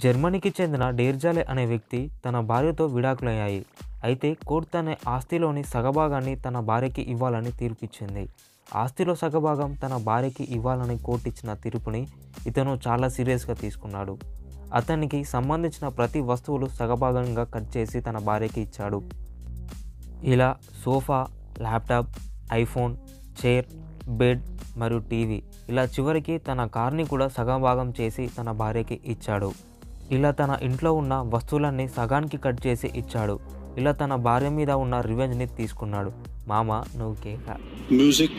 జర్మనీకి చెందిన డేర్జాలే అనే వ్యక్తి తన భార్యతో విడాకులయ్యాయి. అయితే కోర్టు తన ఆస్తిలోని సగభాగాన్ని తన భార్యకి ఇవ్వాలని తీర్పిచ్చింది. ఆస్తిలో సగభాగం తన భార్యకి ఇవ్వాలని కోర్టు ఇచ్చిన తీర్పుని ఇతను చాలా సీరియస్గా తీసుకున్నాడు. అతనికి సంబంధించిన ప్రతి వస్తువులు సగభాగంగా కట్ చేసి తన భార్యకి ఇచ్చాడు. ఇలా sofa, laptop, iPhone, chair, bed మరియు టీవీ, ఇలా చివరికి తన కార్ని కూడా సగం భాగం చేసి తన భార్యకి ఇచ్చాడు. ఇలా తన ఇంట్లో ఉన్న వస్తువులన్నీ సగానికి కట్ చేసి ఇచ్చాడు. ఇలా తన భార్య మీద ఉన్న రివెంజ్ని తీసుకున్నాడు. మామ నువ్వు కేక. మ్యూజిక్.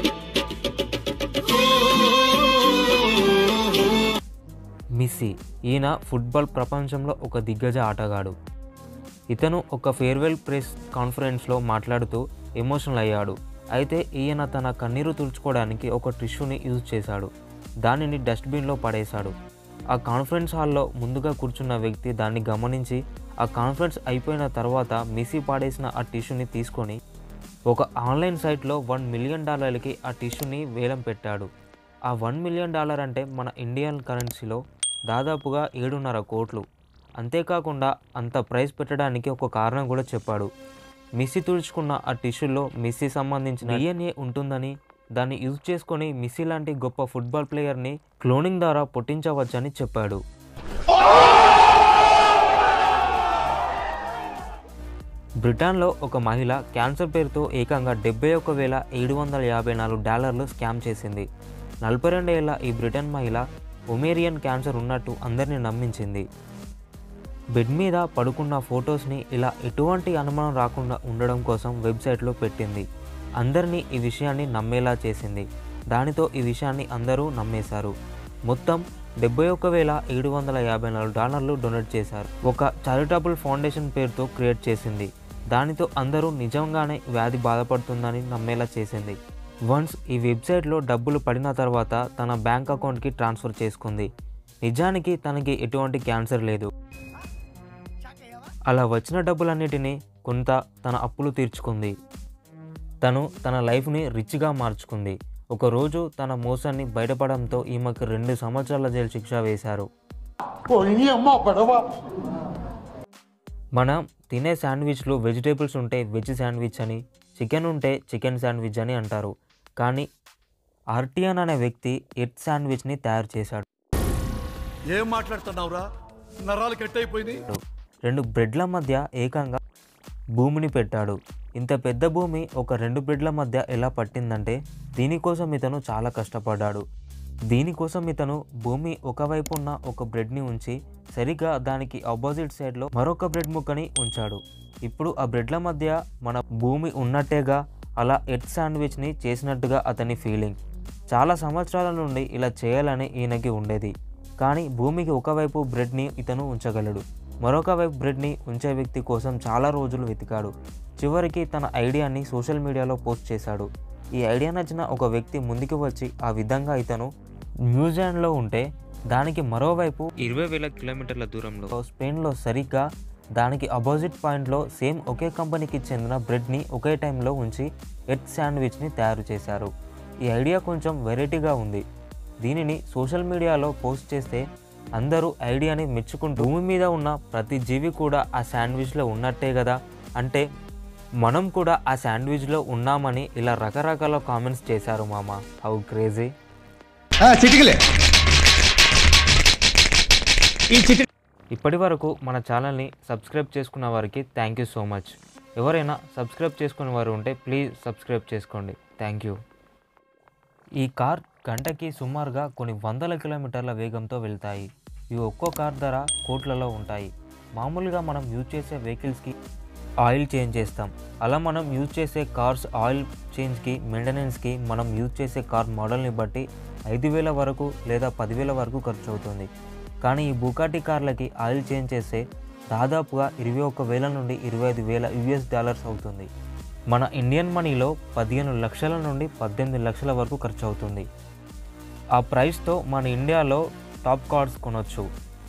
మెస్సీ ఈయన ఫుట్బాల్ ప్రపంచంలో ఒక దిగ్గజ ఆటగాడు. ఇతను ఒక ఫేర్వెల్ ప్రెస్ కాన్ఫరెన్స్లో మాట్లాడుతూ ఎమోషనల్ అయ్యాడు. అయితే ఈయన తన కన్నీరు తుడుచుకోవడానికి ఒక టిష్యూని యూజ్ చేశాడు. దానిని డస్ట్బిన్లో పడేశాడు. ఆ కాన్ఫరెన్స్ హాల్లో ముందుగా కూర్చున్న వ్యక్తి దాన్ని గమనించి ఆ కాన్ఫరెన్స్ అయిపోయిన తర్వాత మెస్సీ పాడేసిన ఆ టిష్యూని తీసుకొని ఒక ఆన్లైన్ సైట్లో $1 మిలియన్ ఆ టిష్యూని వేలం పెట్టాడు. ఆ $1 మిలియన్ అంటే మన ఇండియన్ కరెన్సీలో దాదాపుగా 7.5 కోట్లు. అంతేకాకుండా అంత ప్రైస్ పెట్టడానికి ఒక కారణం కూడా చెప్పాడు. మెస్సీ తుడుచుకున్న ఆ టిష్యూలో మెస్సీ సంబంధించిన DNA ఉంటుందని, దాన్ని యూజ్ చేసుకొని మెస్సీ లాంటి గొప్ప ఫుట్బాల్ ప్లేయర్ని క్లోనింగ్ ద్వారా పుట్టించవచ్చని చెప్పాడు. బ్రిటన్లో ఒక మహిళ క్యాన్సర్ పేరుతో ఏకంగా $71,754 స్కామ్ చేసింది. 42 ఏళ్ల ఈ బ్రిటన్ మహిళ ఒమేరియన్ క్యాన్సర్ ఉన్నట్టు అందరినీ నమ్మించింది. బెడ్ మీద పడుకున్న ఫొటోస్ని ఇలా ఎటువంటి అనుమానం రాకుండా ఉండడం కోసం వెబ్సైట్లో పెట్టింది. అందరినీ ఈ విషయాన్ని నమ్మేలా చేసింది. దానితో ఈ విషయాన్ని అందరూ నమ్మేశారు. మొత్తం $71,754 డొనేట్ చేశారు. ఒక చారిటబుల్ ఫౌండేషన్ పేరుతో క్రియేట్ చేసింది. దానితో అందరూ నిజంగానే వ్యాధి బాధపడుతుందని నమ్మేలా చేసింది. వన్స్ ఈ వెబ్సైట్లో డబ్బులు పడిన తర్వాత తన బ్యాంక్ అకౌంట్కి ట్రాన్స్ఫర్ చేసుకుంది. నిజానికి తనకి ఎటువంటి క్యాన్సర్ లేదు. అలా వచ్చిన డబ్బులన్నిటినీ కొంత తన అప్పులు తీర్చుకుంది. తను తన లైఫ్ని రిచ్గా మార్చుకుంది. ఒకరోజు తన మోసాన్ని బయటపడంతో ఈమెకు 2 సంవత్సరాల జైలు శిక్ష వేశారు. మనం తినే శాండ్విచ్లు వెజిటేబుల్స్ ఉంటే వెజ్ శాండ్విచ్ అని, చికెన్ ఉంటే చికెన్ శాండ్విచ్ అని అంటారు. కానీ ఆర్టియన్ అనే వ్యక్తి ఎగ్ శాండ్విచ్ని తయారు చేశాడు. ఏం మాట్లాడుతున్నావురా? నరాలు కట్ అయిపోయింది. 2 బ్రెడ్ల మధ్య ఏకంగా భూమిని పెట్టాడు. ఇంత పెద్ద భూమి ఒక 2 బ్రెడ్ల మధ్య ఎలా పట్టిందంటే దీనికోసం ఇతను చాలా కష్టపడ్డాడు. దీనికోసం ఇతను భూమి ఒకవైపు ఉన్న ఒక బ్రెడ్ని ఉంచి సరిగ్గా దానికి ఆపోజిట్ సైడ్లో మరొక బ్రెడ్ ముక్కని ఉంచాడు. ఇప్పుడు ఆ బ్రెడ్ల మధ్య మన భూమి ఉన్నట్టేగా, అలా ఎగ్ శాండ్విచ్ని చేసినట్టుగా అతని ఫీలింగ్. చాలా సంవత్సరాల నుండి ఇలా చేయాలని ఈయనకి ఉండేది. కానీ భూమికి ఒకవైపు బ్రెడ్ని ఇతను ఉంచగలడు, మరొక వైపు బ్రెడ్ని ఉంచే వ్యక్తి కోసం చాలా రోజులు వెతికాడు. చివరికి తన ఐడియాని సోషల్ మీడియాలో పోస్ట్ చేశాడు. ఈ ఐడియా నచ్చిన ఒక వ్యక్తి ముందుకు వచ్చి ఆ విధంగా ఇతను న్యూజిలాండ్లో ఉంటే దానికి మరోవైపు 20,000 కిలోమీటర్ల దూరంలో స్పెయిన్లో సరిగ్గా దానికి అపోజిట్ పాయింట్లో సేమ్ ఒకే కంపెనీకి చెందిన బ్రెడ్ని ఒకే టైంలో ఉంచి ఎగ్ శాండ్విచ్ని తయారు చేశారు. ఈ ఐడియా కొంచెం వెరైటీగా ఉంది. దీనిని సోషల్ మీడియాలో పోస్ట్ చేస్తే అందరూ ఐడియాని మెచ్చుకుంటూ భూమి మీద ఉన్న ప్రతి జీవి కూడా ఆ శాండ్విచ్లో ఉన్నట్టే కదా, అంటే మనం కూడా ఆ శాండ్విచ్లో ఉన్నామని ఇలా రకరకాల కామెంట్స్ చేశారు. మామ హౌ క్రేజీ. ఇప్పటి వరకు మన ఛానల్ని సబ్స్క్రైబ్ చేసుకున్న వారికి థ్యాంక్ యూ సో మచ్. ఎవరైనా సబ్స్క్రైబ్ చేసుకునే వారు ఉంటే ప్లీజ్ సబ్స్క్రైబ్ చేసుకోండి. Thank you. ఈ కార్ గంటకి సుమారుగా కొన్ని 100 కిలోమీటర్ల వేగంతో వెళ్తాయి. ఇవి ఒక్కో కార్ ధర కోట్లలో ఉంటాయి. మామూలుగా మనం యూజ్ చేసే వెహికల్స్కి ఆయిల్ చేంజ్ చేస్తాం. అలా మనం యూజ్ చేసే కార్స్ ఆయిల్ చేంజ్కి, మెయింటెనెన్స్కి మనం యూజ్ చేసే కార్ మోడల్ని బట్టి 5,000 వరకు లేదా 10,000 వరకు ఖర్చు అవుతుంది. కానీ ఈ బుగాటి కార్లకి ఆయిల్ చేంజ్ చేస్తే దాదాపుగా 21,000 నుండి 25,000 అవుతుంది. మన ఇండియన్ మనీలో 15 లక్షల నుండి 18 లక్షల వరకు ఖర్చు అవుతుంది. ఆ ప్రైస్తో మన ఇండియాలో టాప్ కార్స్ కొనొచ్చు.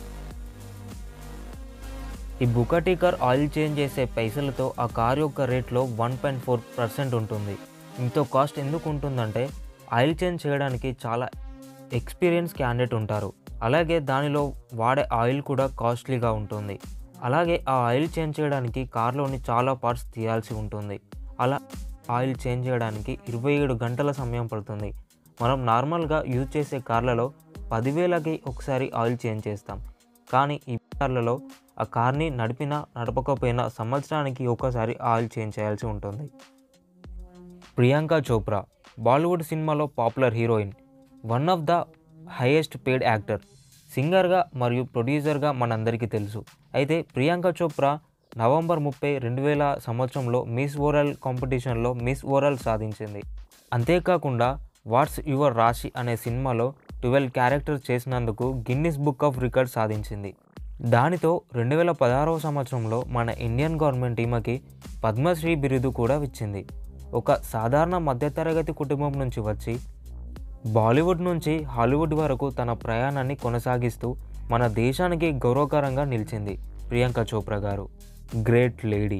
ఈ బుగాటి కార్ ఆయిల్ చేంజ్ చేసే పైసలతో ఆ కార్ యొక్క రేట్లో 1.4% ఉంటుంది. ఇంత కాస్ట్ ఎందుకు ఉంటుందంటే ఆయిల్ చేంజ్ చేయడానికి చాలా ఎక్స్పీరియన్స్ క్యాండిడేట్ ఉంటారు. అలాగే దానిలో వాడే ఆయిల్ కూడా కాస్ట్లీగా ఉంటుంది. అలాగే ఆ ఆయిల్ చేంజ్ చేయడానికి కార్లోని చాలా పార్ట్స్ తీయాల్సి ఉంటుంది. అలా ఆయిల్ చేంజ్ చేయడానికి 27 గంటల సమయం పడుతుంది. మనం నార్మల్గా యూజ్ చేసే కార్లలో 10,000కి ఒకసారి ఆయిల్ చేంజ్ చేస్తాం. కానీ ఈ కార్లలో ఆ కార్ని నడిపినా నడపకపోయినా సంవత్సరానికి ఒకసారి ఆయిల్ చేంజ్ చేయాల్సి ఉంటుంది. ప్రియాంక చోప్రా బాలీవుడ్ సినిమాలో popular heroine, one of the highest paid actor, సింగర్గా మరియు ప్రొడ్యూసర్గా మనందరికీ తెలుసు. అయితే ప్రియాంక చోప్రా నవంబర్ 30, 2000 సంవత్సరంలో మిస్ వరల్డ్ కాంపిటీషన్లో మిస్ వరల్డ్ సాధించింది. అంతేకాకుండా వాట్స్ యువర్ రాశి అనే సినిమాలో 12 క్యారెక్టర్స్ చేసినందుకు గిన్నిస్ బుక్ ఆఫ్ రికార్డ్ సాధించింది. దానితో 2016 సంవత్సరంలో మన ఇండియన్ గవర్నమెంట్ ఈమెకి పద్మశ్రీ బిరుదు కూడా ఇచ్చింది. ఒక సాధారణ మధ్యతరగతి కుటుంబం నుంచి వచ్చి బాలీవుడ్ నుంచి హాలీవుడ్ వరకు తన ప్రయాణాన్ని కొనసాగిస్తూ మన దేశానికి గౌరవకరంగా నిలిచింది Priyanka Chopra garu. Great lady.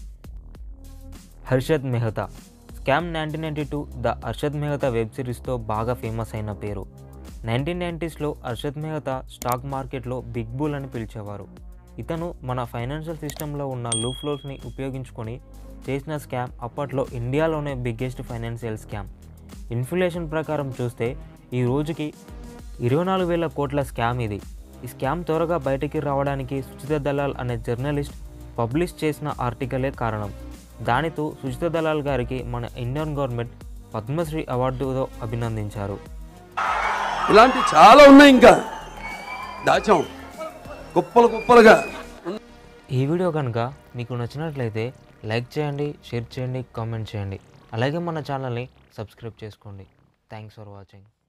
Harshad Mehta scam 1992 the Harshad Mehta web సిరీస్తో బాగా ఫేమస్ అయిన పేరు. 1990స్లో హర్షద్ మెహతా స్టాక్ మార్కెట్లో బిగ్ బుల్ అని పిలిచేవారు. ఇతను మన ఫైనాన్షియల్ సిస్టంలో ఉన్న లూఫ్లోల్స్ని ఉపయోగించుకొని చేసిన స్కామ్ అప్పట్లో ఇండియాలోనే బిగ్గెస్ట్ ఫైనాన్షియల్ స్కామ్. ఇన్ఫ్లేషన్ ప్రకారం చూస్తే ఈ రోజుకి 24,000 కోట్ల స్కామ్ ఇది. ఈ స్కామ్ త్వరగా బయటికి రావడానికి సుచిత దలాల్ అనే జర్నలిస్ట్ పబ్లిష్ చేసిన ఆర్టికలే కారణం. దానితో సుచిత దలాల్ గారికి మన ఇండియన్ గవర్నమెంట్ పద్మశ్రీ అవార్డుతో అభినందించారు. ఇలాంటి చాలా ఉన్నాయి, ఇంకా దాచాం గొప్పలుగా. ఈ వీడియో కనుక మీకు నచ్చినట్లయితే లైక్ చేయండి, షేర్ చేయండి, కామెంట్ చేయండి. అలాగే మన ఛానల్ని సబ్స్క్రైబ్ చేసుకోండి. Thanks for watching.